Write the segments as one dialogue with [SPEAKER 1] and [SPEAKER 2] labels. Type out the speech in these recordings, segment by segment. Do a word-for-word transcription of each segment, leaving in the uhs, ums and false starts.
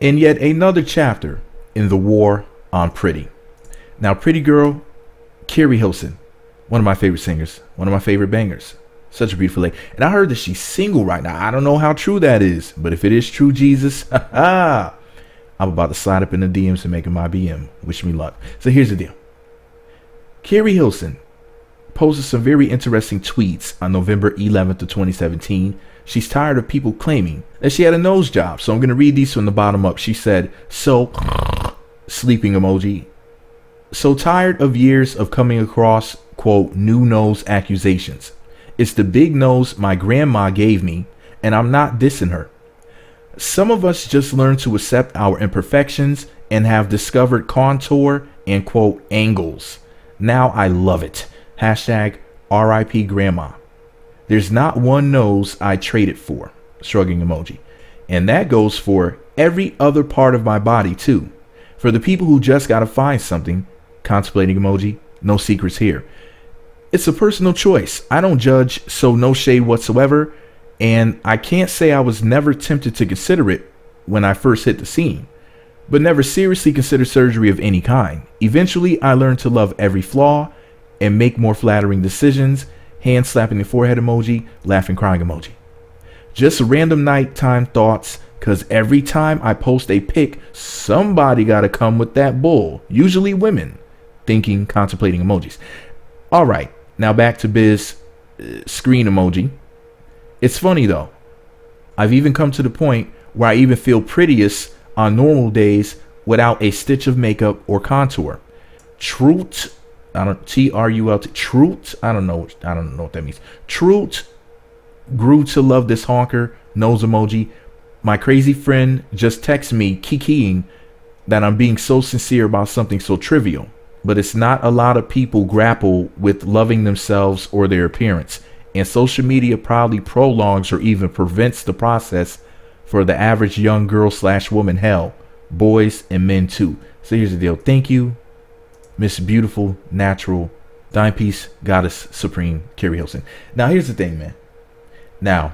[SPEAKER 1] in yet another chapter in the war on pretty. Now, pretty girl, Keri Hilson, one of my favorite singers, one of my favorite bangers. Such a beautiful lady. And I heard that she's single right now. I don't know how true that is, but if it is true, Jesus, I'm about to slide up in the D Ms and make my B M. Wish me luck. So here's the deal. Keri Hilson posted some very interesting tweets on November eleventh of twenty seventeen. She's tired of people claiming that she had a nose job. So I'm going to read these from the bottom up. She said, so, sleeping emoji. So tired of years of coming across, quote, new nose accusations. It's the big nose my grandma gave me, and I'm not dissing her. Some of us just learn to accept our imperfections and have discovered contour and, quote, angles. Now I love it. Hashtag R I P grandma. There's not one nose I traded for. Shrugging emoji. And that goes for every other part of my body too. For the people who just gotta find something, contemplating emoji, no secrets here. It's a personal choice. I don't judge, so no shade whatsoever. And I can't say I was never tempted to consider it when I first hit the scene, but never seriously considered surgery of any kind. Eventually, I learned to love every flaw and make more flattering decisions. Hand slapping the forehead emoji, laughing crying emoji. Just random nighttime thoughts, because every time I post a pic, somebody got to come with that bull, usually women, thinking, contemplating emojis. All right. Now back to biz uh, screen emoji. It's funny though. I've even come to the point where I even feel prettiest on normal days without a stitch of makeup or contour. Truth, I don't T R U L T. Truth, I don't know. I don't know what that means. Truth grew to love this honker nose emoji. My crazy friend just texted me kikiing that I'm being so sincere about something so trivial. But it's not a lot of people grapple with loving themselves or their appearance, and social media probably prolongs or even prevents the process for the average young girl slash woman, hell, boys and men too. So here's the deal. Thank you, Miss Beautiful, Natural, Dime Piece, Goddess Supreme, Keri Hilson. Now here's the thing, man. Now,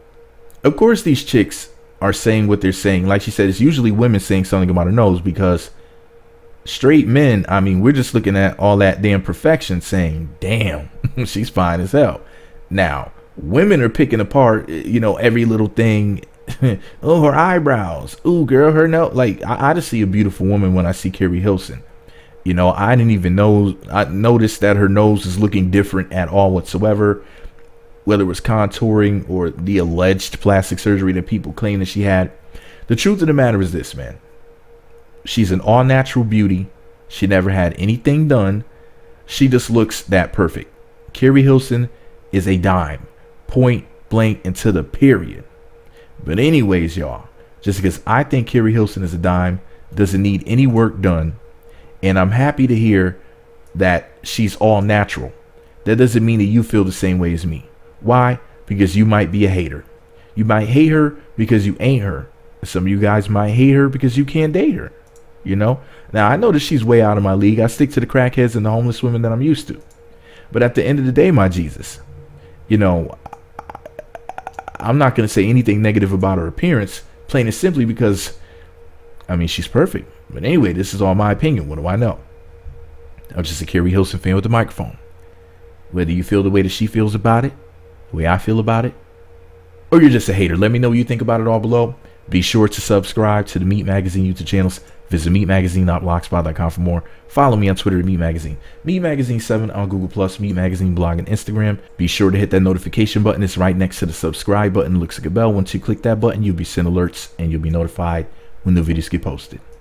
[SPEAKER 1] of course, these chicks are saying what they're saying. Like she said, it's usually women saying something about her nose, because straight men, I mean, we're just looking at all that damn perfection saying, damn, she's fine as hell. Now, women are picking apart, you know, every little thing. Oh, her eyebrows. Ooh, girl, her nose. Like, I, I just see a beautiful woman when I see Keri Hilson. You know, I didn't even know, I noticed that her nose is looking different at all whatsoever. Whether it was contouring or the alleged plastic surgery that people claim that she had. The truth of the matter is this, man. She's an all-natural beauty. She never had anything done. She just looks that perfect. Keri Hilson is a dime. Point blank and to the period. But anyways, y'all, just because I think Keri Hilson is a dime doesn't need any work done. And I'm happy to hear that she's all natural. That doesn't mean that you feel the same way as me. Why? Because you might be a hater. You might hate her because you ain't her. Some of you guys might hate her because you can't date her. You know, now I know that she's way out of my league. I stick to the crackheads and the homeless women that I'm used to. But at the end of the day, my Jesus, you know, I'm not going to say anything negative about her appearance, plain and simply because, I mean, she's perfect. But anyway, this is all my opinion. What do I know? I'm just a Keri Hilson fan with the microphone. Whether you feel the way that she feels about it, the way I feel about it, or you're just a hater, let me know what you think about it all below. Be sure to subscribe to the Meat Magazine YouTube channels. Visit meat magazine dot blogspot dot com for more. Follow me on Twitter at Meat Magazine. Meat Magazine seven on Google Plus, Meat Magazine blog and Instagram. Be sure to hit that notification button. It's right next to the subscribe button. It looks like a bell. Once you click that button, you'll be sent alerts and you'll be notified when new videos get posted.